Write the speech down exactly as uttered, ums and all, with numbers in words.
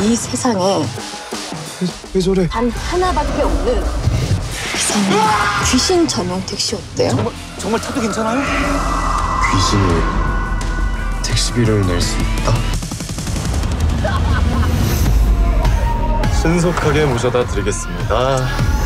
이 세상에 왜, 왜 저래? 단 하나밖에 없는 기사님 귀신 전용 택시 어때요? 정말, 정말 타도 괜찮아요? 귀신이 택시비를 낼 수 있다? 신속하게 모셔다 드리겠습니다.